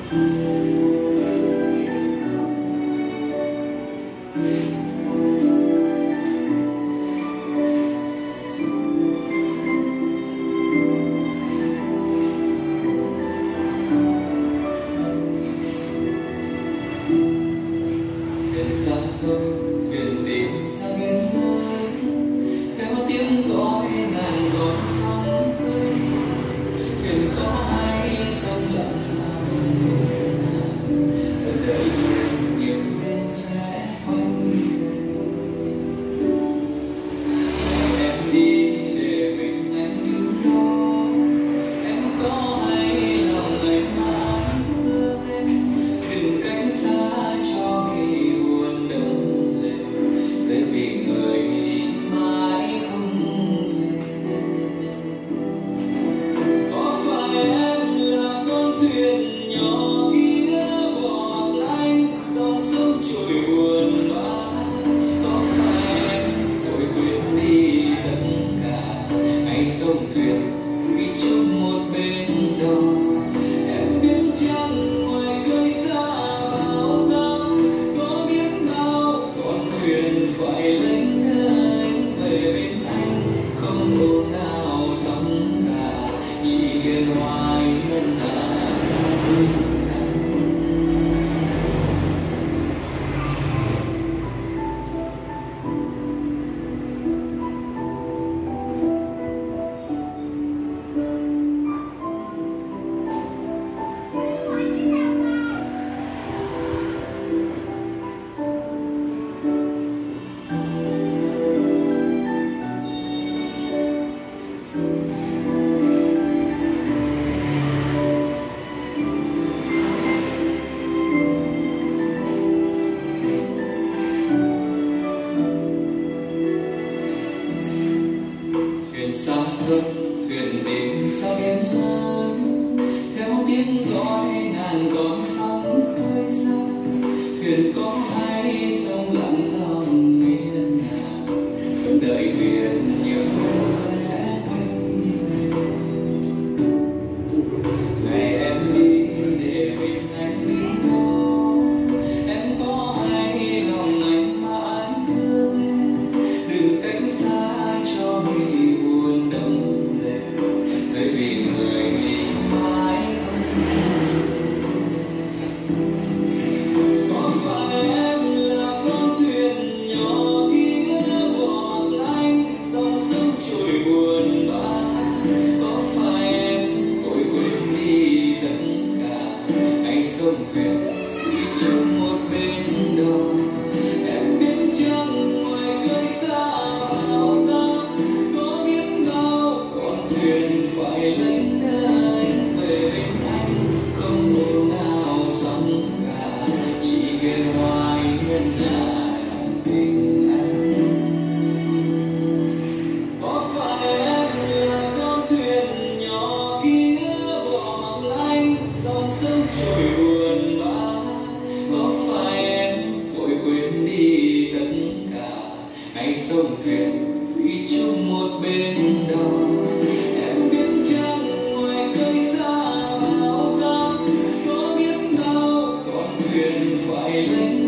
Thuyền tìm ra bên nơi theo tiếng gọi ngàn con sóng khơi xa. Thuyền có ai sông lặng đợi nhiều bên sẽ quanh em đi để mình anh yêu đó. Em có hay lòng ngày mai thương em đừng cánh xa cho vì buồn đớn lệ rơi vì người đi mãi không về. Có phải em là con thuyền nhỏ kia bỏ lánh dòng sông trôi buồn bã? Có phải em vội quên đi tất cả hay sông thuyền thủy chung một bên đò? Em biết chăng ngoài khơi xa bao năm có biết bao con thuyền phải lênh đênh về bên anh, không hôm nào sóng cả chỉ hiền hoài hiền hà. Thuyền xa dốc, thuyền tìm ra bên lớn theo tiếng gọi ngàn con sóng khơi xa. Thuyền có ai sông lặng lòng yên nào vẫn đợi thuyền nhiều hôm sẽ quay về. Ngày em đi để mình anh đi đó, em có hay lòng anh mãi thương em đừng cánh xa cho vì buồn đẫm lệ rơi vì người đi mãi không về. Có phải em là con thuyền nhỏ kia bỏ lánh dòng sông trôi buồn bã? Có phải em vội quên đi tất cả hay sông thuyền chỉ chung một bên đò? Em biết chăng ngoài khơi xa bao năm có biết đâu con thuyền phải lênh đênh về bên anh, không hôm nào sóng cả chỉ hiền hoài hiền hà tình anh. Có phải em là con thuyền nhỏ kia bỏ lánh dòng sông trôi buồn bã? Có phải em vội quên đi tất cả hay sông thuyền thủy chung một bên đò? Em biết chăng ngoài khơi xa bao năm có biết đâu con thuyền phải lênh